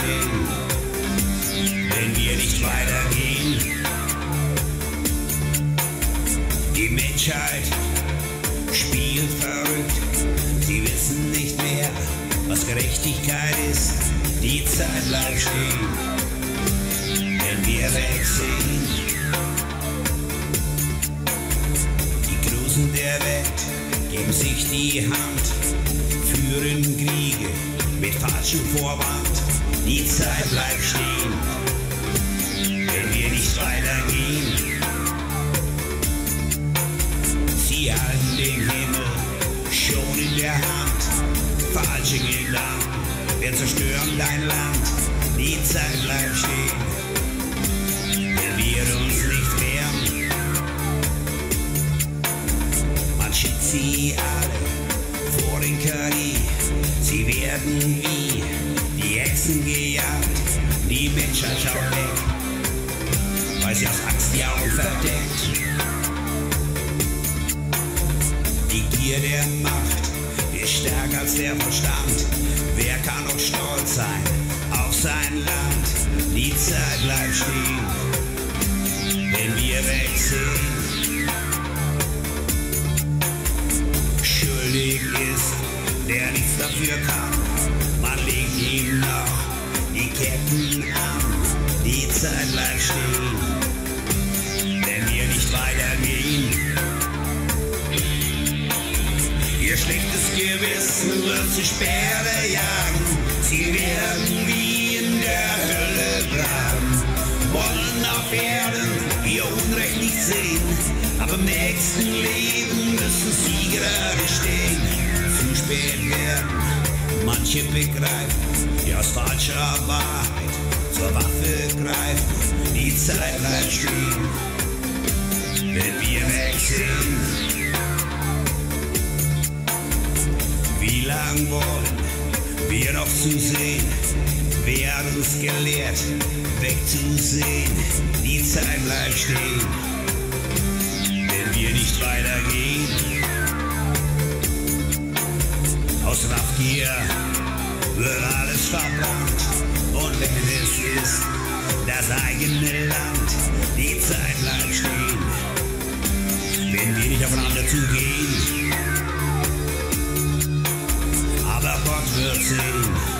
stehen, wenn wir nicht weitergehen. Die Menschheit spielt verrückt, sie wissen nicht mehr, was Gerechtigkeit ist. Die Zeit bleibt stehen, wenn wir wegsehen. Die Großen der Welt geben sich die Hand, führen Kriege mit falschem Vorwand. Die Zeit bleibt stehen, wenn wir nicht weitergehen. Sie halten den Himmel schon in der Hand. Falsche Gedanken, wir zerstören dein Land. Die Zeit bleibt stehen, wenn wir uns nicht wehren. Man schickt sie alle vor den KI. Sie werden wie die Hexen gejagt. Die Menschheit schaut weg, weil sie aus Angst die Augen verdeckt. Die Gier der Macht ist stärker als der Verstand. Wer kann noch stolz sein auf sein Land? Die Zeit bleibt stehen, wenn wir wegsehen. Schuldig ist, der nichts dafür kann. Man legt ihm noch die Ketten an. Die Zeit bleibt stehen, wenn wir nicht weitergehen. Ihr schlechtes Gewissen wird sie Speere jagen. Sie werden wie in der Hölle braten. Wollen auf Erden ihr Unrecht nicht sehen, aber im nächsten Leben müssen sie gerade stehen. Zu spät werden manche begreifen, die aus falscher Wahrheit zur Waffe greifen. Die Zeit bleibt stehen, wenn wir wegsehen. Wie lang wollen wir noch zusehen? Wer hat uns gelehrt, wegzusehen? Die Zeit bleibt stehen, wenn wir nicht weitergehen. Aus Raffgier wird alles verbrannt. Und wenn es ist das eigene Land, die Zeit bleibt stehen, wenn wir nicht aufeinander zugehen. Aber Gott wird sehen.